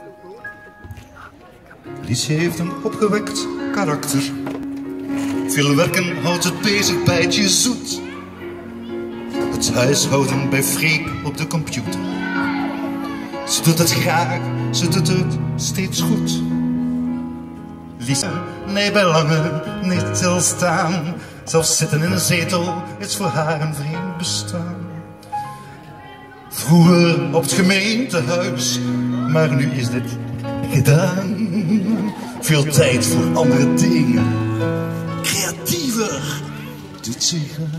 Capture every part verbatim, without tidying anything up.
Liesje heeft een opgewekt karakter. Veel werken houdt het bezig bij het je zoet. Het huishouden bij Freek op de computer. Ze doet het graag, ze doet het steeds goed. Liesje, nee bij lange, niet stilstaan. Zelfs zitten in een zetel is voor haar een vreemd bestaan. Vroeger op het gemeentehuis, maar nu is dit gedaan. Veel tijd voor andere dingen. Creatiever doet ze graag.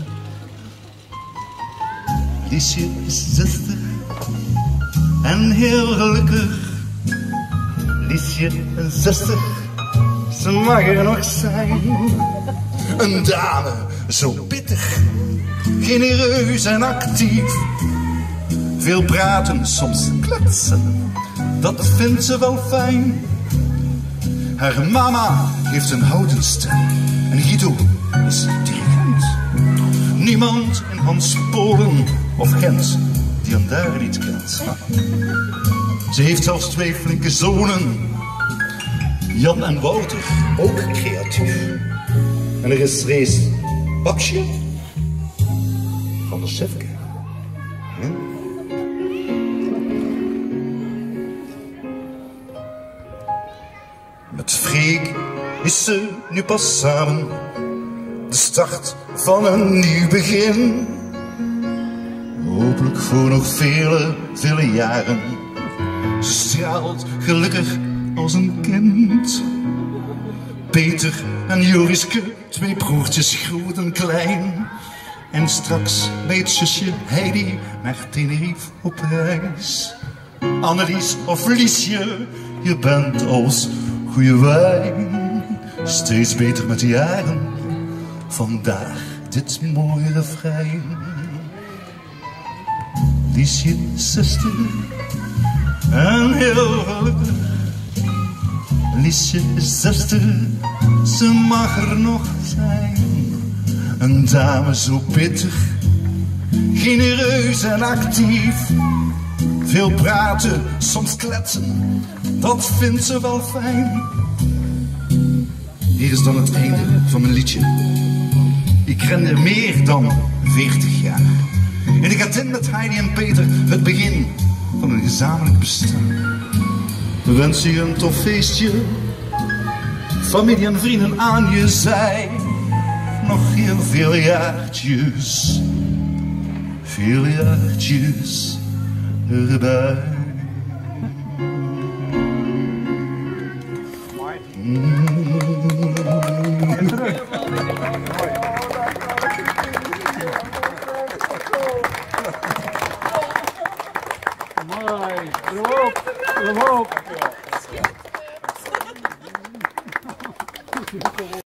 Liesje is zestig en heel gelukkig. Liesje is zestig, ze mag er nog zijn. Een dame zo pittig, genereus en actief. Veel praten, soms kletsen, dat vindt ze wel fijn. Haar mama heeft een houten stem en Guido is dirigent. Niemand in Hans Polen of Gent die hem daar niet kent. Ze heeft zelfs twee flinke zonen, Jan en Wouter, ook creatief. En er is Rees Babsje van de Chefke. Hm? Met Freek is ze nu pas samen. De start van een nieuw begin. Hopelijk voor nog vele, vele jaren. Ze straalt gelukkig als een kind. Peter en Joriske, twee broertjes groot en klein. En straks bij het zusje Heidi naar Tenerife op reis. Annelies of Liesje, je bent als goede wijn. Steeds beter met de jaren, vandaag dit mooie refrein. Liesje is zestig en heel gelukkig. Liesje is zestig, ze mag er nog zijn. Een dame zo pittig, genereus en actief. Veel praten, soms kletsen, dat vindt ze wel fijn. Hier is dan het einde van mijn liedje. Ik ren er meer dan veertig jaar. En ik had in met Heidi en Peter het begin van een gezamenlijk bestaan. We wensen je een tof feestje, familie en vrienden aan je zij. Nog heel veel jaartjes, veel jaartjes erbij. Mm. Mooi, erop, erop.